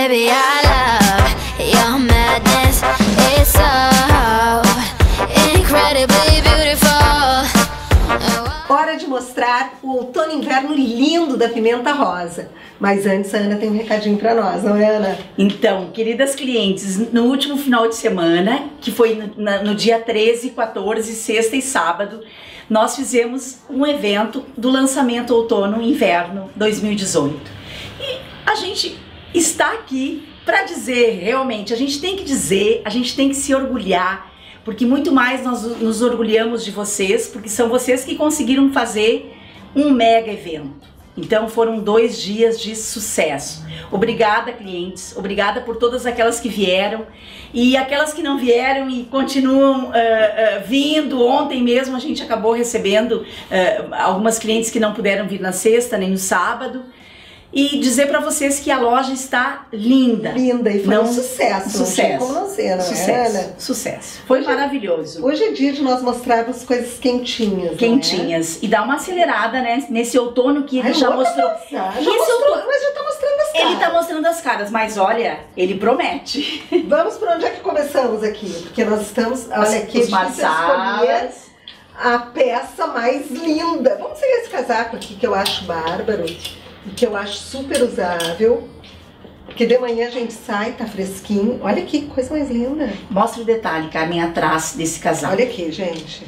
baby, I love your madness. It's so incredibly beautiful. Hora de mostrar o outono e inverno lindo da pimenta rosa. Mas antes a Ana tem um recadinho pra nós, não é, Ana? Então, queridas clientes, no último final de semana, que foi no dia 13, 14, sexta e sábado, nós fizemos um evento do lançamento outono e inverno 2018. E a gente está aqui para dizer, realmente, a gente tem que dizer, a gente tem que se orgulhar, porque muito mais nós nos orgulhamos de vocês, porque são vocês que conseguiram fazer um mega evento. Então foram 2 dias de sucesso. Obrigada, clientes, obrigada por todas aquelas que vieram e aquelas que não vieram e continuam vindo. Ontem mesmo a gente acabou recebendo algumas clientes que não puderam vir na sexta nem no sábado. E dizer pra vocês que a loja está linda. Linda, e foi um sucesso. Sucesso. Como não ser, não sucesso, é, Ana? Sucesso. Foi maravilhoso. Hoje é dia de nós mostrarmos coisas quentinhas. Quentinhas. Não é? E dar uma acelerada, né? Nesse outono que ele já mostrou. Mas já tá mostrando as caras. Ele tá mostrando as caras, mas olha, ele promete. Vamos por onde é que começamos aqui? Porque nós estamos, olha aqui, os marsalas. A peça mais linda. Vamos ver esse casaco aqui que eu acho bárbaro. E que eu acho super usável, porque de manhã a gente sai, tá fresquinho. Olha que coisa mais linda. Mostra o detalhe, Carmen, atrás desse casaco. Olha aqui, gente.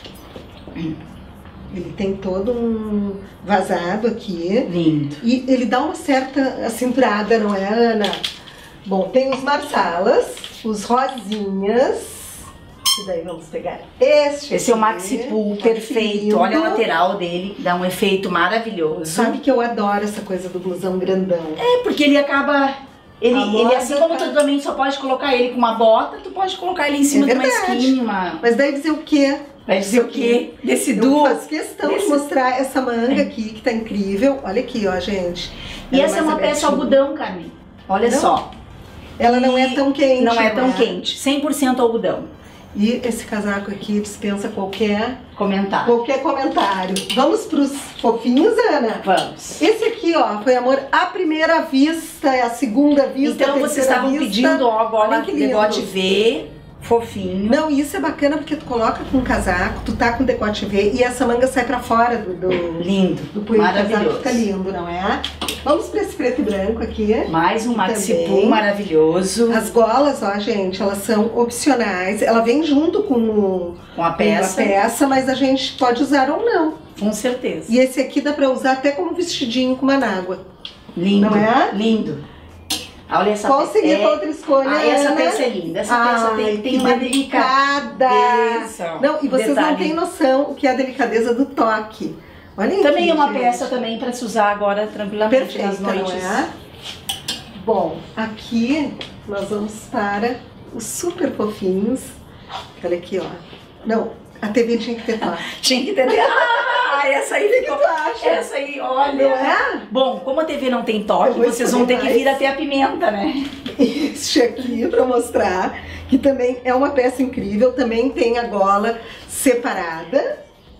Ele tem todo um vazado aqui. Lindo. E ele dá uma certa cinturada, não é, Ana? Bom, tem os marsalas, os rosinhas. E daí vamos pegar Esse é o maxi pull perfeito. Olha a lateral dele, dá um efeito maravilhoso. Sabe que eu adoro essa coisa do blusão grandão. É, porque ele acaba... Ele assim como tu também só pode colocar ele com uma bota, tu pode colocar ele em cima de uma skin, Mas daí dizer o quê? Vai dizer o quê? Desse duo. Eu faço questão de mostrar essa manga aqui, que tá incrível. Olha aqui, ó, gente. E essa é uma peça algodão, Carmen. Olha só. Ela não é tão quente. Não é tão quente. 100% algodão. E esse casaco aqui dispensa qualquer comentário. Vamos pros fofinhos, Ana? Vamos. Esse aqui, ó, foi amor à primeira vista, é a segunda vista. Então vocês estavam pedindo, ó, agora decote V, fofinho. Não, isso é bacana porque tu coloca com um casaco, tu tá com decote V e essa manga sai pra fora do lindo, do punho. maravilhoso. Casaco fica lindo, não é? Vamos pra esse preto e branco aqui. Mais um maxi pull maravilhoso. As golas, ó, gente, elas são opcionais. Ela vem junto com a peça, mas a gente pode usar ou não. Com certeza. E esse aqui dá pra usar até como vestidinho com manágua. Lindo, não é? Lindo. Olha essa Qual seria a outra escolha, essa Ana? peça é linda. Essa peça tem uma delicadeza. Não, e vocês não têm noção o que é a delicadeza do toque. Olha aqui, também é uma gente. peça também para se usar agora tranquilamente nas noites. Não é? Bom, aqui nós vamos para os super fofinhos. Olha aqui, ó. Não, a TV tinha que ter toque. Tinha que ter. Essa aí ficou. O que tu acha? Essa aí, olha. Não é? Bom, como a TV não tem toque, vocês vão ter que vir até a pimenta, né? Este aqui para mostrar que também é uma peça incrível. Também tem a gola separada.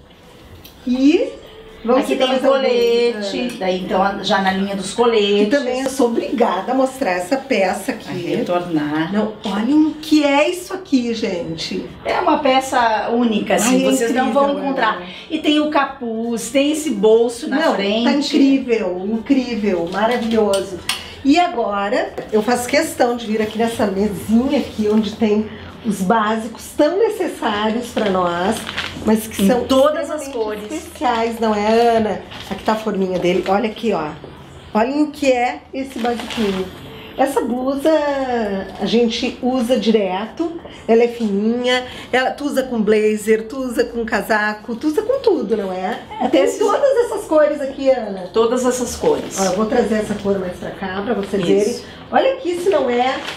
E vamos aqui tem o colete, daí então já na linha dos coletes. E também eu sou obrigada a mostrar essa peça aqui. A retornar. Não, olhem o que é isso aqui, gente. É uma peça única, assim, vocês não vão encontrar. E tem o capuz, tem esse bolso na frente. Tá incrível, incrível, maravilhoso. E agora eu faço questão de vir aqui nessa mesinha aqui, onde tem os básicos tão necessários para nós, mas que são todas as cores especiais, não é, Ana? Aqui tá a forminha dele, olha aqui, ó. Olhem o que é esse basiquinho. Essa blusa a gente usa direto, ela é fininha, tu usa com blazer, tu usa com casaco, tu usa com tudo, não é? Tem todas essas cores aqui, Ana. Todas essas cores. Ó, eu vou trazer essa cor mais pra cá, pra vocês verem. Olha aqui se não é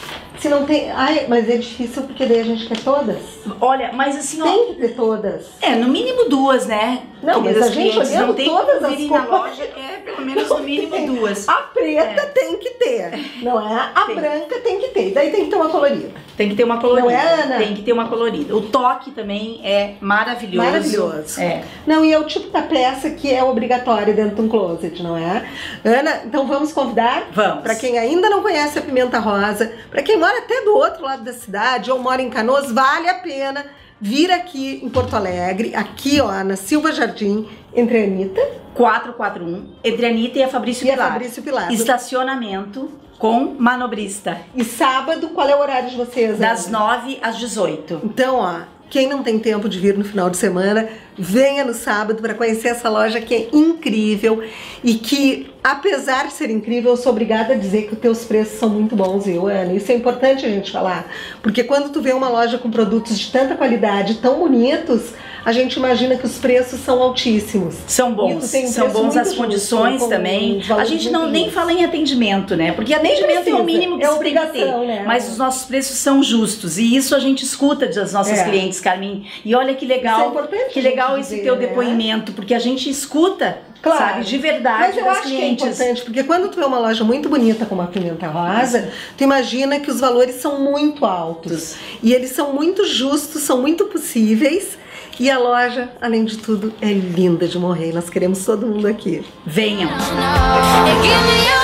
Se não tem... Ai, mas é difícil porque daí a gente quer todas. Olha, mas assim, ó... Tem que ter todas. No mínimo 2, né? Não, mas a gente olhando não tem todas como as vir na cores. loja, pelo menos no mínimo 2. A preta tem que ter, não é? A branca tem que ter. Daí tem que ter uma colorida. Tem que ter uma colorida. Não é, Ana? Tem que ter uma colorida. O toque também é maravilhoso. Maravilhoso. Não, e é o tipo da peça que é obrigatória dentro de um closet, não é? Ana, então vamos convidar? Vamos. Para quem ainda não conhece a Pimenta Rosa, para quem mora até do outro lado da cidade ou mora em Canoas, vale a pena vir aqui em Porto Alegre, aqui ó, na Silva Jardim, entre a Anitta. 441, entre a Anitta e a Fabrício Pilar. Fabrício Pilar. Estacionamento com manobrista. E sábado, qual é o horário de vocês? Das Ana? 9 às 18. Então, ó, quem não tem tempo de vir no final de semana, venha no sábado para conhecer essa loja que é incrível e que, apesar de ser incrível, eu sou obrigada a dizer que os teus preços são muito bons, viu, Ana? Isso é importante a gente falar, porque quando tu vê uma loja com produtos de tanta qualidade, tão bonitos, a gente imagina que os preços são altíssimos. São bons, são bons as condições justo, também. A gente não nem fala em atendimento, né? Porque atendimento é o mínimo que se tem que ter, né? Mas os nossos preços são justos e isso a gente escuta das nossas clientes, Carmen. E olha que legal, que legal esse teu depoimento, porque a gente escuta, sabe, de verdade. Mas eu acho que é importante, porque quando tu vê uma loja muito bonita como a Pimenta Rosa, tu imagina que os valores são muito altos e eles são muito justos, são muito possíveis. E a loja, além de tudo, é linda de morrer. Nós queremos todo mundo aqui. Venham!